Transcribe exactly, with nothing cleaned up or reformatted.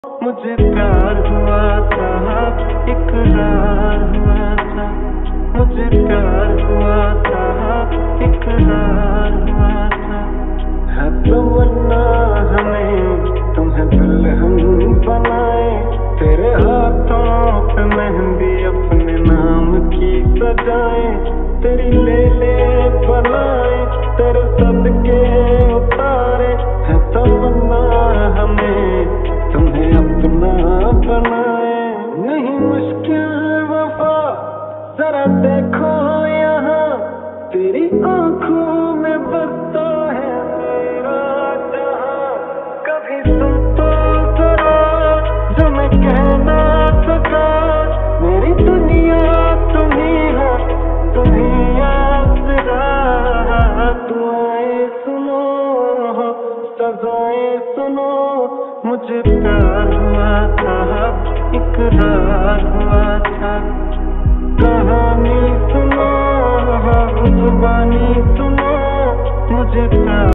मुझे प्यार हुआ था, इकरार हुआ था। मुझे प्यार हुआ था, इकरार हुआ था। है तमन्ना हमें तुम्हें दुल्हन बनाए, तेरे हाथों पे मेहंदी अपने नाम की सजाए, तेरी ले ले बनाए, तेरे सदके उतारे। है तमन्ना हमें तुम्हें अपना बनाए। नहीं मुश्किल वफा, जरा देखो यहाँ, तेरी आंखों में बसता है मेरा जहां। कभी सुन तो जरा जो मैं कहना सका, मेरी दुनिया तुम्ही हो, तुम्ही आसरा। दुआएं सुनो, सजाएं सुनो, मुझे प्यार हुआ था, इकरार हुआ था। कहानी सुनो, जुबानी सुनो, मुझे प्यार